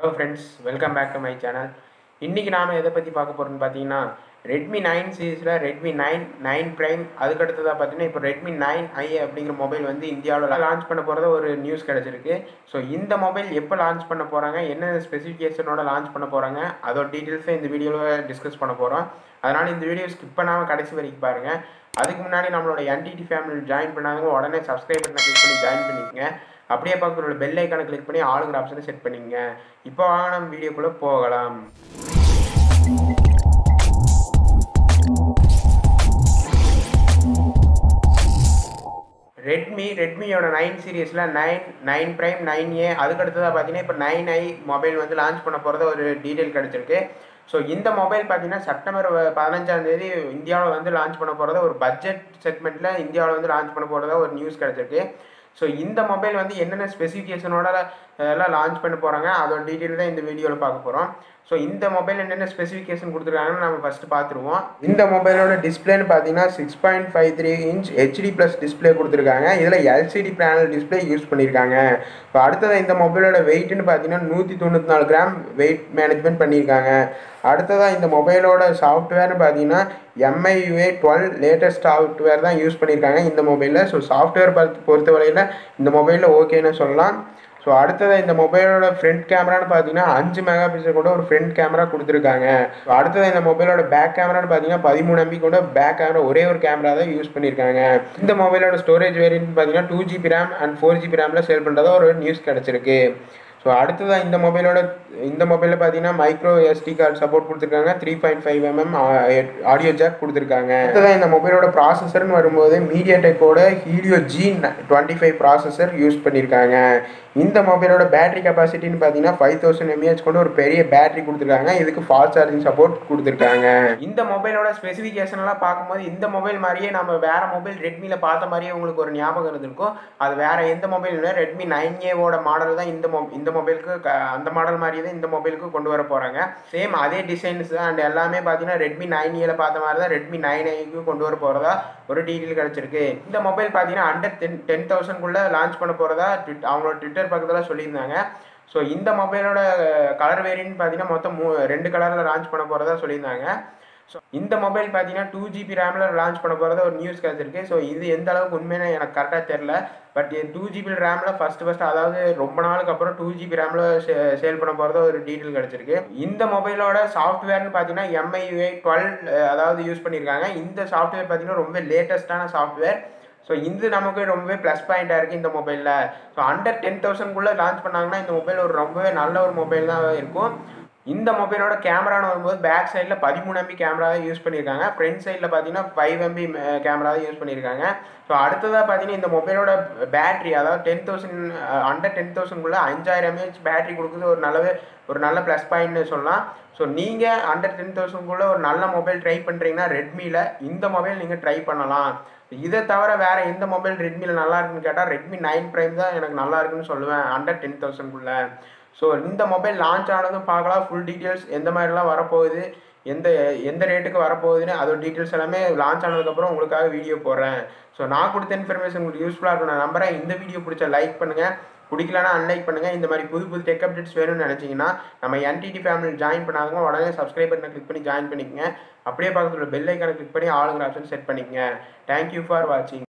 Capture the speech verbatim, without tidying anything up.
Hello friends, welcome back to my channel. இன்னைக்கு நாம எதை பத்தி பார்க்க போறோம்னு பாத்தீங்கன்னா Redmi nine சீரிஸ்ல Redmi nine nine Prime அதுக்கு அடுத்ததா பாத்தீங்கன்னா இப்போ Redmi nine i அப்படிங்கிற மொபைல் வந்து இந்தியாவுல லான்ச் பண்ண போறத ஒரு நியூஸ் கிடைச்சிருக்கு. ஸோ இந்த மொபைல் எப்போ லான்ச் பண்ண போறாங்க, என்ன ஸ்பெசிஃபிகேஷனோட லான்ச் பண்ண போறாங்க, அதோட டீடைல்ஸை இந்த வீடியோவில் டிஸ்கஸ் பண்ண போறோம். அதனால இந்த வீடியோ ஸ்கிப் பண்ணாம கடைசி வரைக்கும் பாருங்க. அதுக்கு முன்னாடி நம்மளோட N T T family join பண்ணாதவங்க உடனே சப்ஸ்கிரைப் பட்டனை கிளிக் பண்ணி ஜாயின் பண்ணிக்கங்க. அப்படியே பக்கத்துல பெல் ஐகானை கிளிக் பண்ணி ஆளுங்கிற ஆப்ஷனை செட் பண்ணிக்கங்க. இப்போ வாங்க நம்ம வீடியோக்குள்ள போகலாம். ரெட்மி ரெட்மியோட நைன் சீரீஸில் nine nine prime nine A அதுக்கு அடுத்ததாக பார்த்தீங்கன்னா இப்போ நைன் ஐ மொபைல் வந்து லான்ச் பண்ண போகிறத ஒரு டீட்டெயில் கிடச்சிருக்கு. ஸோ இந்த மொபைல் பார்த்தீங்கன்னா செப்டம்பர் பதினஞ்சாம் தேதி இந்தியாவில் வந்து லான்ச் பண்ண போகிறத ஒரு பட்ஜெட் செக்மெண்ட்டில் இந்தியாவில் வந்து லான்ச் பண்ண போகிறதா ஒரு நியூஸ் கிடச்சிருக்கு. ஸோ இந்த மொபைல் வந்து என்னென்ன ஸ்பெசிஃபிகேஷனோட எல்லாம் லான்ச் பண்ண போகிறாங்க அதோட டீட்டெயில் தான் இந்த வீடியோவில் பார்க்க போகிறோம். ஸோ இந்த மொபைல் என்னென்ன ஸ்பெசிஃபிகேஷன் கொடுத்துருக்காங்கன்னு நம்ம ஃபஸ்ட்டு பார்த்துருவோம். இந்த மொபைலோட டிஸ்பிளேன்னு பார்த்தீங்கன்னா six point five three inch HD plus display கொடுத்துருக்காங்க. இதில் எல்சிடி பேனல் டிஸ்பிளே யூஸ் பண்ணியிருக்காங்க. இப்போ அடுத்தது இந்த மொபைலோட வெயிட்னு பார்த்தீங்கன்னா நூற்றி தொண்ணூற்றி நாலு கிராம் வெயிட் மேனேஜ்மெண்ட் பண்ணியிருக்காங்க. அடுத்ததாக இந்த மொபைலோட சாஃப்ட்வேர்னு பார்த்தீங்கன்னா M I U I twelve latest software தான் யூஸ் பண்ணியிருக்காங்க இந்த மொபைலில். ஸோ சாஃப்ட்வேர் பார்த்து பொறுத்தவரையில் இந்த மொபைலில் ஓகேன்னு சொல்லலாம். ஸோ அடுத்ததாக இந்த மொபைலோட ஃப்ரண்ட் கேமரான்னு பார்த்தீங்கன்னா அஞ்சு மெகா பிக்சல் கூட ஒரு ஃப்ரண்ட் கேமரா கொடுத்துருக்காங்க. ஸோ அடுத்ததாக இந்த மொபைலோட பேக் கேமரான்னு பார்த்தீங்கன்னா பதிமூணு எம்பி கூட பேக் கேமரா ஒரே ஒரு கேமரா தான் யூஸ் பண்ணியிருக்காங்க. இந்த மொபைலோட ஸ்டோரேஜ் வேரியன்ட் பார்த்தீங்கன்னா two GB RAM and four GB ரேமில் சேல் பண்ணுறதா ஒரு நியூஸ் கிடச்சிருக்கு. ஸோ அடுத்ததாக இந்த மொபைலோட இந்த மொபைலில் பார்த்தீங்கன்னா மைக்ரோ எஸ்டி கார்டு சப்போர்ட் கொடுத்துருக்காங்க. Three point five mm audio jack கொடுத்துருக்காங்க. அடுத்ததாக இந்த மொபைலோட ப்ராசஸர்னு வரும்போது மீடியாடெக்கோட Helio G twenty five processor use பண்ணியிருக்காங்க. இந்த மொபைலோட பேட்டரி கெப்பாசிட்டின்னு பார்த்தீங்கன்னா ஃபைவ் தௌசண்ட் எம்ஏஹெச் கொண்டு ஒரு பெரிய பேட்டரி கொடுத்துருக்காங்க. இதுக்கு ஃபாஸ்ட் சார்ஜிங் சப்போர்ட் கொடுத்துருக்காங்க. இந்த மொபைலோட ஸ்பெசிஃபிகேஷன்லாம் பார்க்கும்போது இந்த மொபைல் மாதிரியே நம்ம வேற மொபைல் ரெட்மியில் பார்த்த மாதிரியே உங்களுக்கு ஒரு ஞாபகம் இருந்திருக்கும். அது வேற எந்த மொபைல் இல்லை, ரெட்மி நைன் ஏவோட மாடல் தான் இந்த மொ இந்த மொபைலுக்கு அந்த மாடல் மாதிரியே தான் இந்த மொபைலுக்கு கொண்டு வர போகிறாங்க. சேம் அதே டிசைன்ஸ் அண்ட் எல்லாமே பார்த்தீங்கன்னா ரெட்மி நைன் ஏல பார்த்த மாதிரி தான் ரெட்மி நைன் ஐக்கு கொண்டு வர போகிறதா ஒரு டீட்டெயில் கிடச்சிருக்கு. இந்த மொபைல் பார்த்தீங்கன்னா அண்டர் டென் டென் தௌசண்ட்குள்ளே லான்ச் பண்ண போகிறதா ட்விட் அவங்களோட ட்விட்டர் பக்கத்தில் சொல்லியிருந்தாங்க. ஸோ இந்த மொபைலோட கலர் வேரியன்ட் பார்த்தீங்கன்னா மொத்தம் மூ ரெண்டு கலரில் லான்ச் பண்ண போகிறதா சொல்லியிருந்தாங்க. ஸோ இந்த மொபைல் பார்த்தீங்கன்னா டூ ஜிபி ரேமில் லான்ச் பண்ண போகிறத ஒரு நியூஸ் கிடச்சிருக்கு. ஸோ இது எந்த அளவுக்கு உண்மையான எனக்கு கரெக்டாக தெரில. பட் டூ ஜிபி ரேமில் ஃபஸ்ட்டு ஃபஸ்ட்டு அதாவது ரொம்ப நாளுக்கு அப்புறம் டூ ஜிபி ரேமில் சேல் பண்ண போகிறத ஒரு டீட்டெயில் கிடச்சிருக்கு. இந்த மொபைலோட சாஃப்ட்வேர்னு பார்த்தீங்கன்னா M I U I twelve அதாவது யூஸ் பண்ணியிருக்காங்க. இந்த சாஃப்ட்வேர் பார்த்தீங்கன்னா ரொம்ப லேட்டஸ்ட்டான சாஃப்ட்வேர். ஸோ இது நமக்கு ரொம்பவே ப்ளஸ் பாயிண்டாக இருக்குது இந்த மொபைலில். ஸோ அண்டர் டென் தௌசண்ட்குள்ளே லான்ச் பண்ணாங்கன்னா இந்த மொபைல் ஒரு ரொம்பவே நல்ல ஒரு மொபைல் தான் இருக்கும். இந்த மொபைலோட கேமரான்னு வரும்போது பேக் சைடில் பதிமூணு எம்பி கேமரா தான் யூஸ் பண்ணியிருக்காங்க. ஃப்ரண்ட் சைடில் பார்த்தீங்கன்னா ஃபைவ் எம்பி கேமரா தான் யூஸ் பண்ணியிருக்காங்க. ஸோ அடுத்ததாக பார்த்தீங்கன்னா இந்த மொபைலோட பேட்டரி அதாவது டென் தௌசண்ட் அண்டர் டென் தௌசண்ட்குள்ளே அஞ்சாயிரம் எம்ஏஹெச் பேட்டரி கொடுக்குறது ஒரு நல்லவே ஒரு நல்ல ப்ளஸ் பாயிண்ட்னு சொல்லலாம். ஸோ நீங்கள் அண்டர் டென் தௌசண்ட்குள்ளே ஒரு நல்ல மொபைல் ட்ரை பண்ணுறீங்கன்னா ரெட்மியில் இந்த மொபைல் நீங்கள் ட்ரை பண்ணலாம். இதை தவிர வேறு எந்த மொபைல் ரெட்மியில் நல்லா இருக்குன்னு கேட்டால் ரெட்மி நைன் ப்ரைம் தான் எனக்கு நல்லா இருக்குன்னு சொல்லுவேன் அண்டர் டென் தௌசண்ட்குள்ளே. ஸோ இந்த மொபைல் லான்ச் ஆனதும் பார்க்கலாம். ஃபுல் டீட்டெயில்ஸ் எந்த மாதிரிலாம் வரப்போகுது, எந்த எந்த ரேட்டுக்கு வரப்போகுதுன்னு அதோட டீட்டெயில்ஸ் எல்லாமே லான்ச் ஆனதுக்கப்புறம் உங்களுக்காக வீடியோ போடுறேன். ஸோ நான் கொடுத்த இன்ஃபர்மேஷன் உங்களுக்கு யூஸ்ஃபுல்லாக இருக்கும் நான் நம்புறேன். இந்த வீடியோ பிடிச்சா லைக் பண்ணுங்கள், பிடிக்கலன்னா அன்லைக் பண்ணுங்கள். இந்த மாதிரி புது புது டெக் அப்டேட்ஸ் வேணும்னு நினச்சிங்கன்னா நம்ம N T T family join பண்ணாதவங்க உடனே சப்ஸ்கிரைப் பட்டனை கிளிக் பண்ணி ஜாயின் பண்ணிக்கங்க. அப்படியே பக்கத்தில் பெல் ஐக்கானை கிளிக் பண்ணி ஆளுங்கிற ஆப்ஷன் செட் பண்ணிக்கங்க. தேங்க்யூ ஃபார் வாட்சிங்.